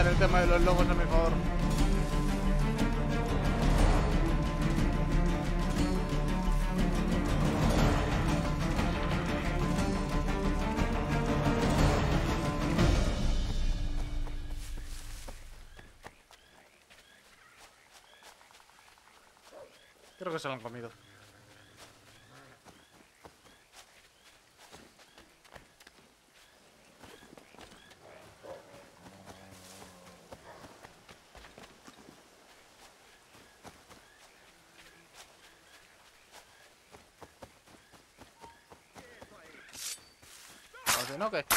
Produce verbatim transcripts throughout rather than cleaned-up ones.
el tema de los logos a mi favor. Creo que se lo han comido. O si no, ¿qué?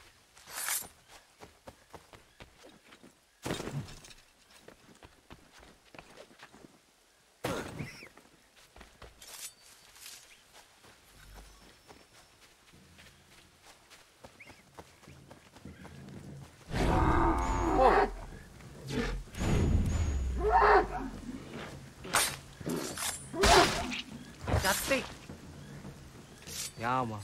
¡Cállate! Llama.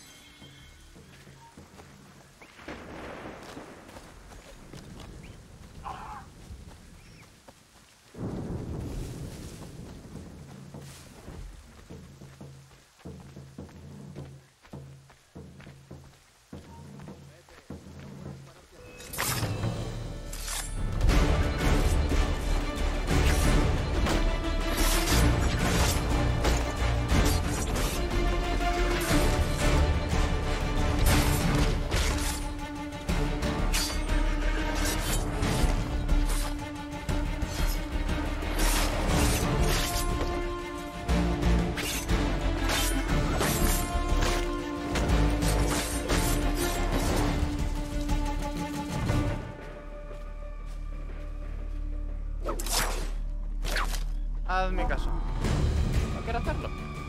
Hazme caso. No quiero hacerlo.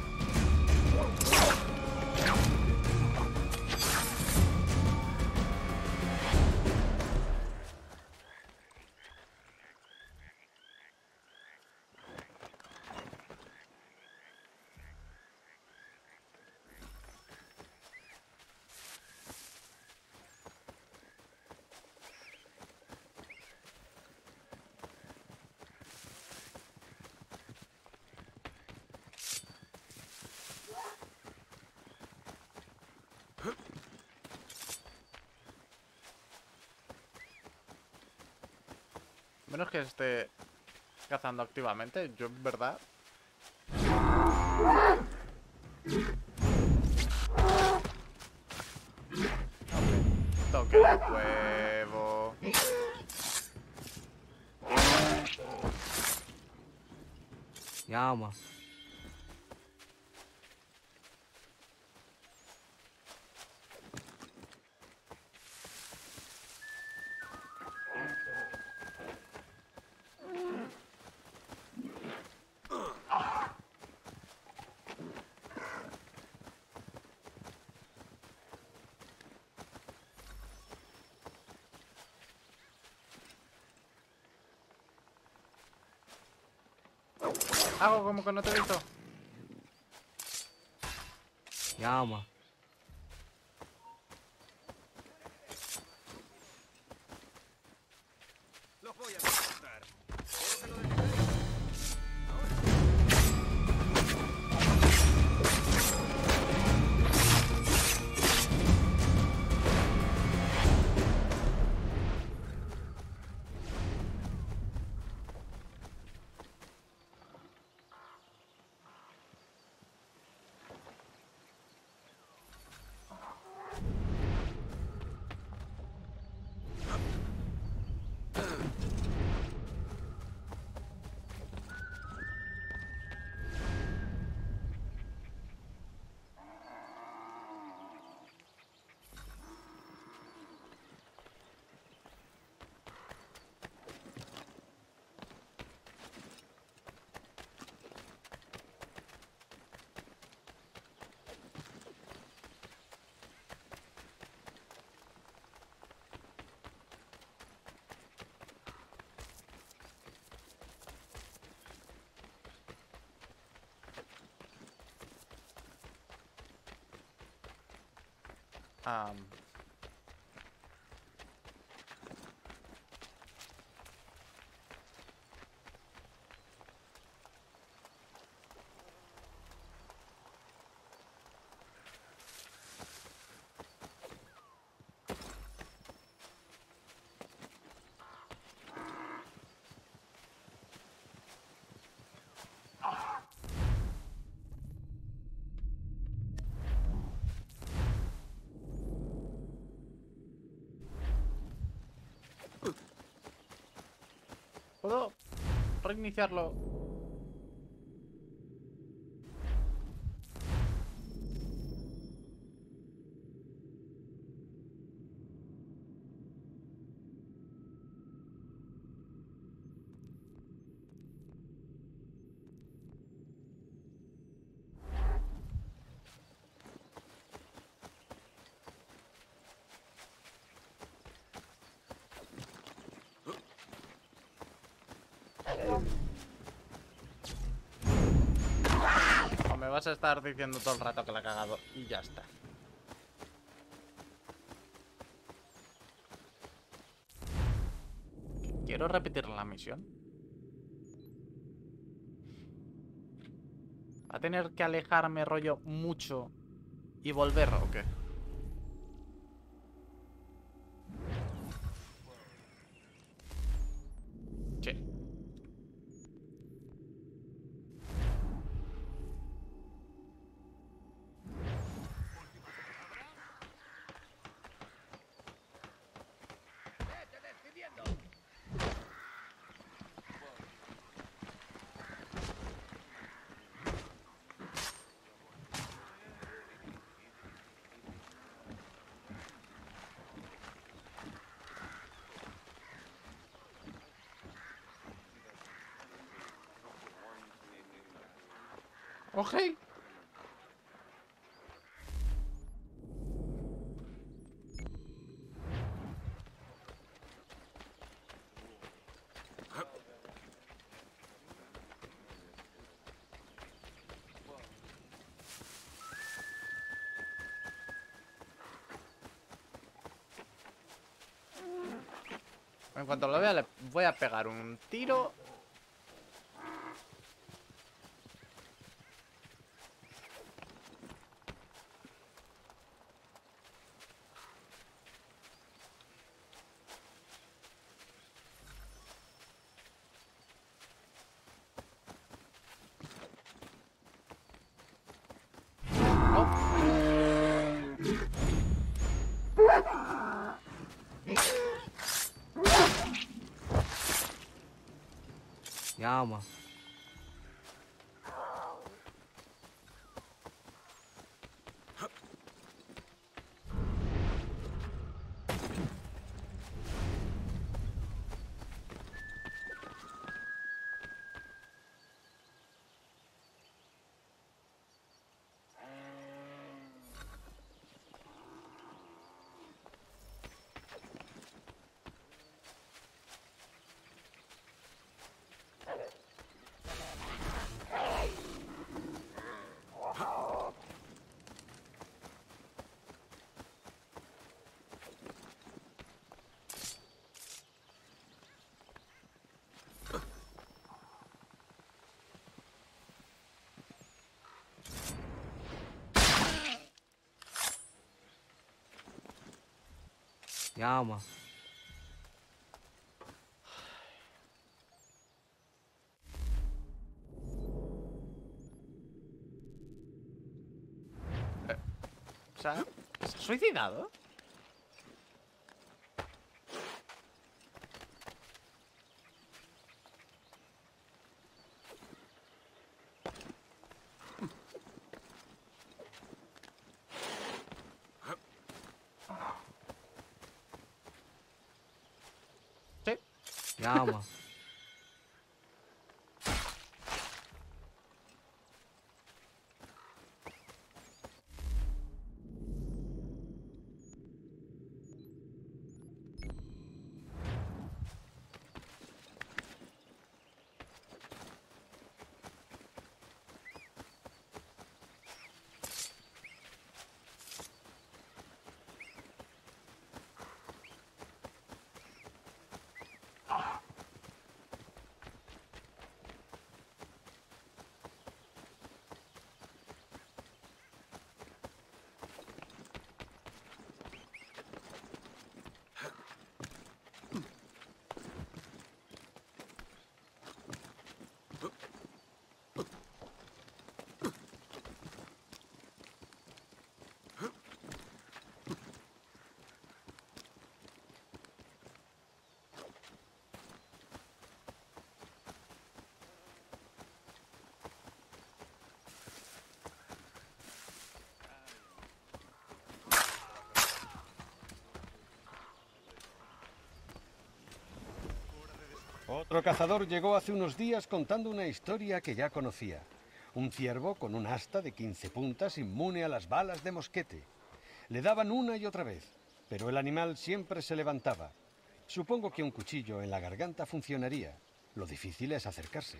Menos que esté cazando activamente, yo en verdad. Toque el huevo. Llama. Hago como que no te he visto. Llama. Los voy a desmontar. Um. ¿Puedo reiniciarlo? O me vas a estar diciendo todo el rato que la he cagado y ya está. Quiero repetir la misión. ¿Va a tener que alejarme rollo mucho y volver o qué? Sí. ¡Vete despidiendo! Ok. En cuanto lo vea le voy a pegar un tiro. Llama. Llama. O sea, ¿se ha suicidado? Sí. Llama. Otro cazador llegó hace unos días contando una historia que ya conocía. Un ciervo con un asta de quince puntas inmune a las balas de mosquete. Le daban una y otra vez, pero el animal siempre se levantaba. Supongo que un cuchillo en la garganta funcionaría. Lo difícil es acercarse.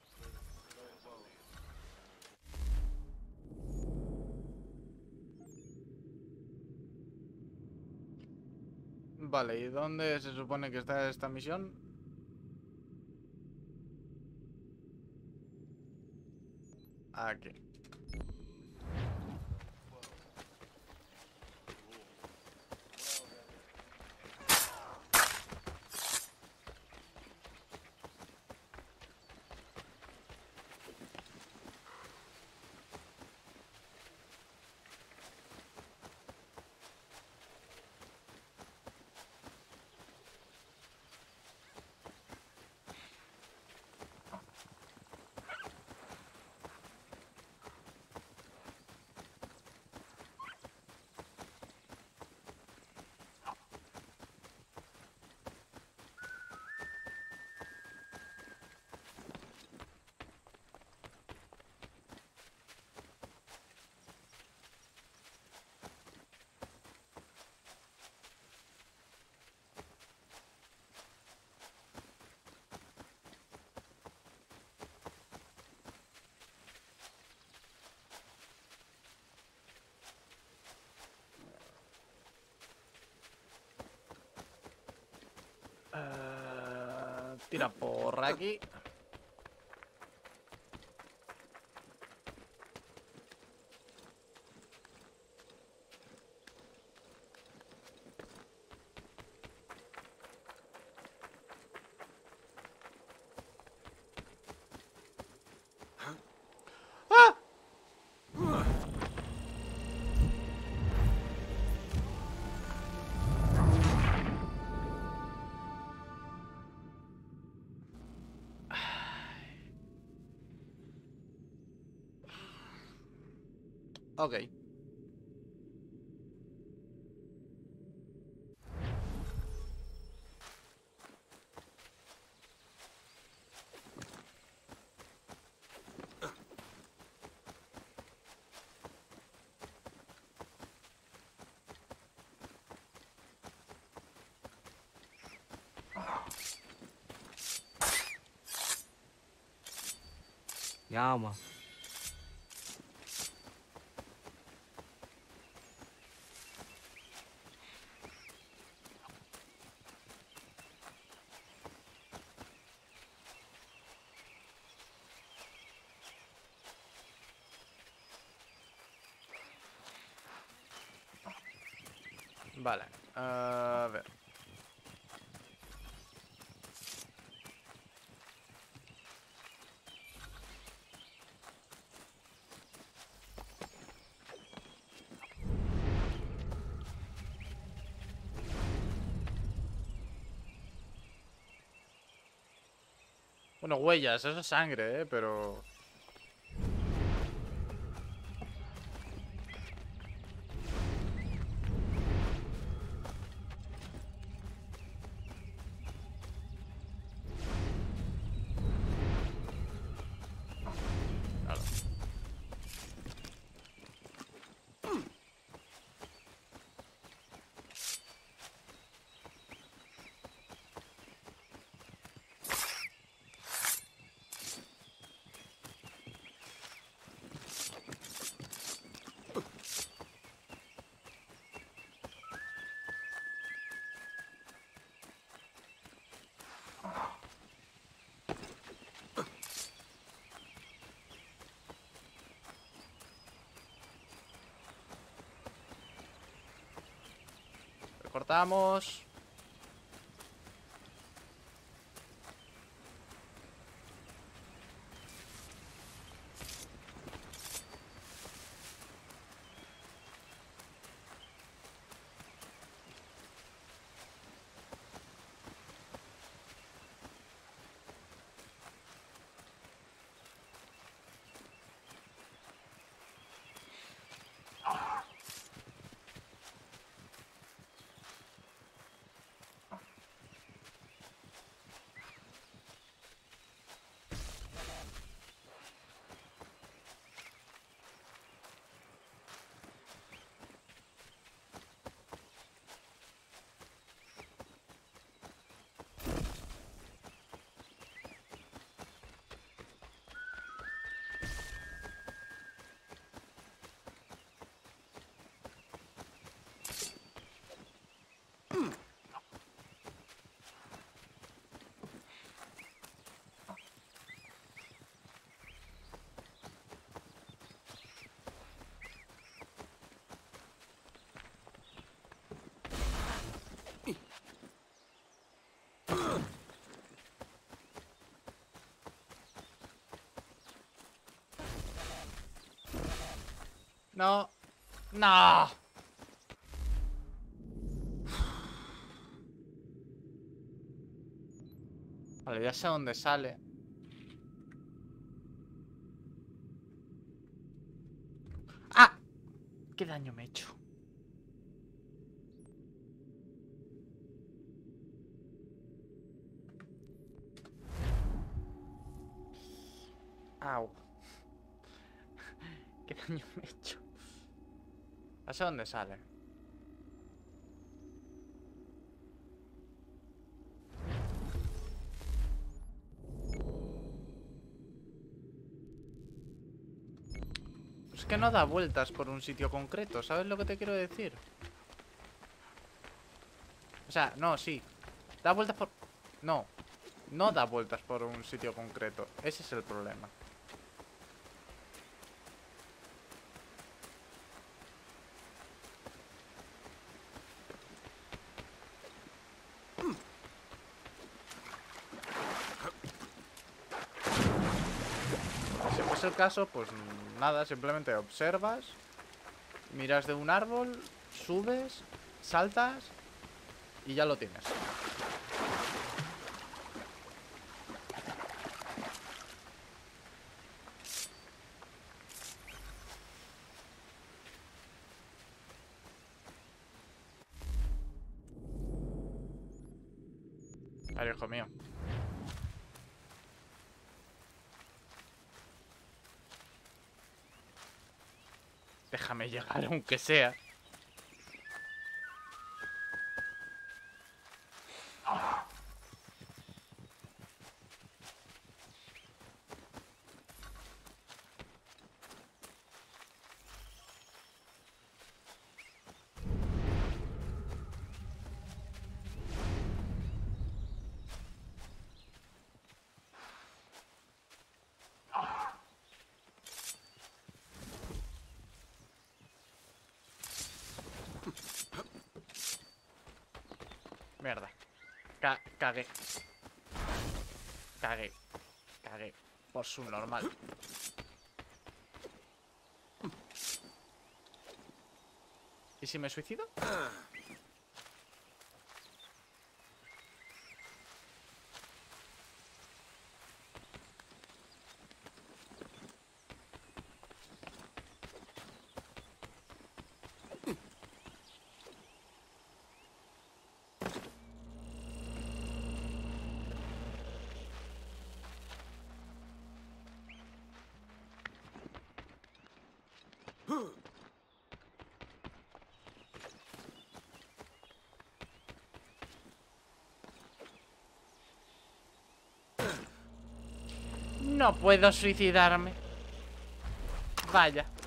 Vale, ¿y dónde se supone que está esta misión? Aquí. Uh, tira por aquí. ¡Ah! Ok. Llama. Vale. A ver. Bueno, huellas, eso es sangre, ¿eh? Pero... Claro. Cortamos. No. No. Vale, ya sé dónde sale. ¡Ah! ¿Qué daño me he hecho? Au. ¿Qué daño me he hecho? Ya sé dónde sale. Es que no da vueltas por un sitio concreto, ¿sabes lo que te quiero decir? O sea, no, sí. Da vueltas por... No. No da vueltas por un sitio concreto. Ese es el problema. Si fuese el caso, pues nada, simplemente observas, miras de un árbol, subes, saltas y ya lo tienes. A ver, hijo mío. Déjame llegar, aunque sea. Mierda. Ca cagué. Cagué. Cagué. Por su normal. ¿Y si me suicido? No puedo suicidarme. Vaya.